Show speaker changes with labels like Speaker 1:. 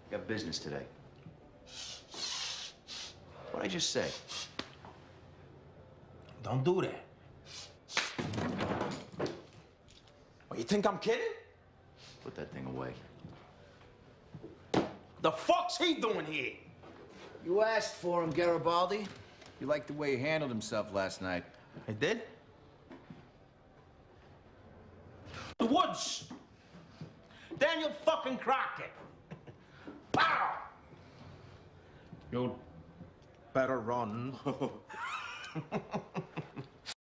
Speaker 1: Got business today. What'd I just say?
Speaker 2: Don't do that. What, you think I'm kidding?
Speaker 1: Put that thing away.
Speaker 2: The fuck's he doing here?
Speaker 3: You asked for him, Garibaldi. You liked the way he handled himself last night.
Speaker 2: I did? The woods! Daniel fucking Crockett! Pow! You better run.